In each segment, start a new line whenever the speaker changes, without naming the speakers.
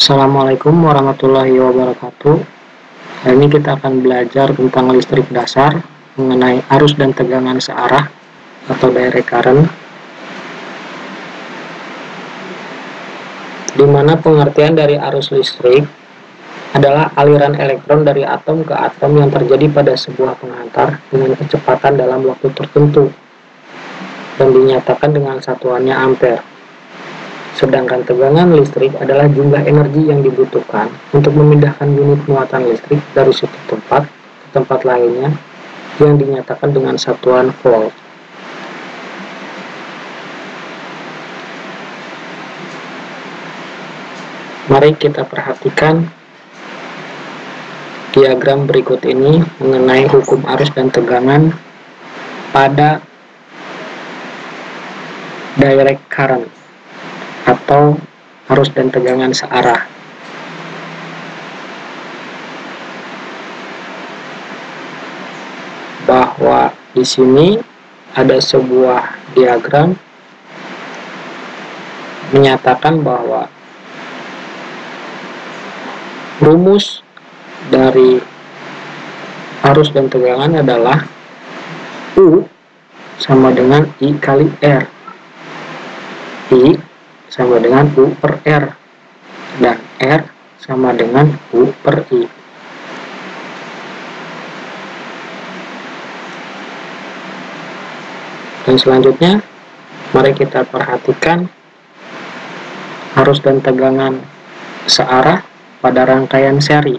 Assalamualaikum warahmatullahi wabarakatuh. Hari ini kita akan belajar tentang listrik dasar mengenai arus dan tegangan searah atau direct current, di mana pengertian dari arus listrik adalah aliran elektron dari atom ke atom yang terjadi pada sebuah penghantar dengan kecepatan dalam waktu tertentu dan dinyatakan dengan satuannya ampere. Sedangkan tegangan listrik adalah jumlah energi yang dibutuhkan untuk memindahkan unit muatan listrik dari suatu tempat ke tempat lainnya yang dinyatakan dengan satuan volt. Mari kita perhatikan diagram berikut ini mengenai hukum arus dan tegangan pada direct current atau arus dan tegangan searah. Bahwa di sini ada sebuah diagram menyatakan bahwa rumus dari arus dan tegangan adalah U sama dengan I kali R. I sama dengan U per R, dan R sama dengan U per I. Dan selanjutnya, mari kita perhatikan arus dan tegangan searah pada rangkaian seri.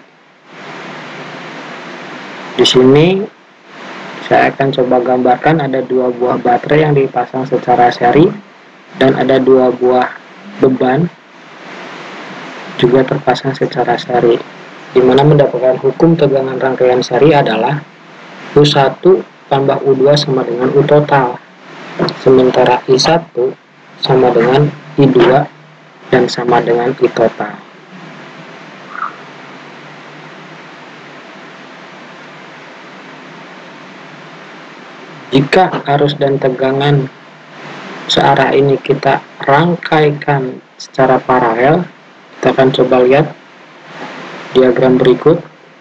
Di sini, saya akan coba gambarkan ada dua buah baterai yang dipasang secara seri, dan ada dua buah beban juga terpasang secara seri, di mana mendapatkan hukum tegangan rangkaian seri adalah U1 tambah U2 sama dengan U total, sementara I1 sama dengan I2 dan sama dengan I total. Jika arus dan tegangan searah ini kita rangkaikan secara paralel, kita akan coba lihat diagram berikut.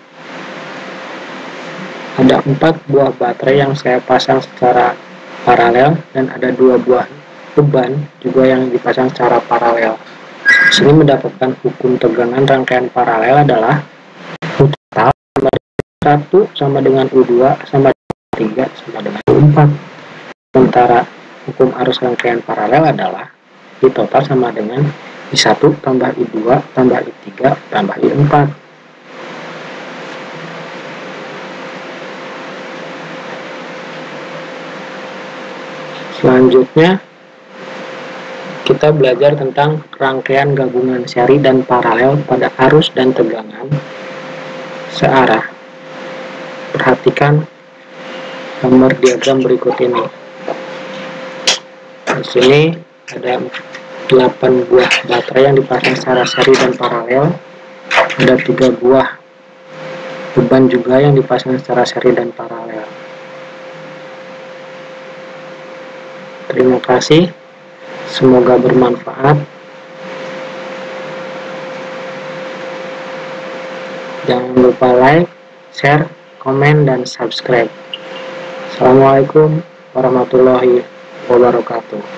Ada 4 buah baterai yang saya pasang secara paralel dan ada 2 buah beban juga yang dipasang secara paralel. Di sini mendapatkan hukum tegangan rangkaian paralel adalah U total sama dengan 1 sama dengan U2 sama dengan 3 sama dengan U4. Sementara hukum arus rangkaian paralel adalah I total sama dengan I1 tambah I2 tambah I3 tambah I4. Selanjutnya, kita belajar tentang rangkaian gabungan seri dan paralel pada arus dan tegangan searah. Perhatikan gambar diagram berikut ini. Di sini ada 8 buah baterai yang dipasang secara seri dan paralel. Ada 3 buah beban juga yang dipasang secara seri dan paralel. Terima kasih. Semoga bermanfaat. Jangan lupa like, share, komen, dan subscribe. Assalamualaikum warahmatullahi wabarakatuh.